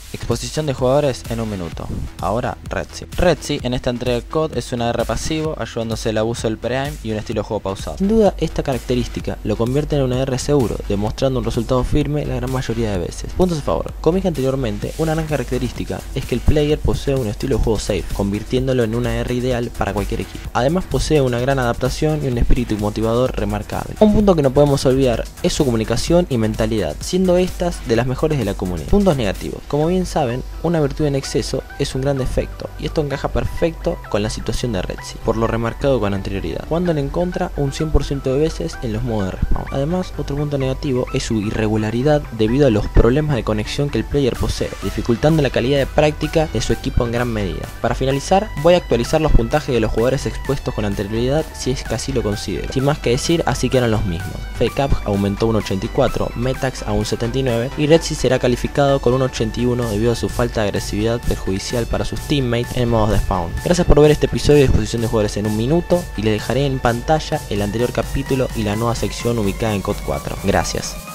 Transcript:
Exposición de jugadores en un minuto. Ahora, Redzi. Redzi en esta entrega de COD es un AR pasivo, ayudándose el abuso del pre-aim y un estilo de juego pausado. Sin duda, esta característica lo convierte en un AR seguro, demostrando un resultado firme la gran mayoría de veces. Puntos a favor. Como dije anteriormente, una gran característica es que el player posee un estilo de juego safe, convirtiéndolo en una AR ideal para cualquier equipo. Además, posee una gran adaptación y un espíritu motivador remarcable. Un punto que no podemos olvidar es su comunicación y mentalidad, siendo estas de las mejores de la comunidad. Puntos negativos. Como bien saben, una virtud en exceso es un gran defecto, y esto encaja perfecto con la situación de Redzi, por lo remarcado con anterioridad, jugándole en contra un 100% de veces en los modos de respawn. Además, otro punto negativo es su irregularidad debido a los problemas de conexión que el player posee, dificultando la calidad de práctica de su equipo en gran medida. Para finalizar, voy a actualizar los puntajes de los jugadores expuestos con anterioridad si es que así lo considero. Sin más que decir, así quedan los mismos. FakeUp aumentó un 84, Metax a un 79 y Redzi será calificado con un 81 debido a su falta de agresividad perjudicial para sus teammates en modos de spawn. Gracias por ver este episodio de exposición de jugadores en un minuto y les dejaré en pantalla el anterior capítulo y la nueva sección ubicada en COD 4. Gracias.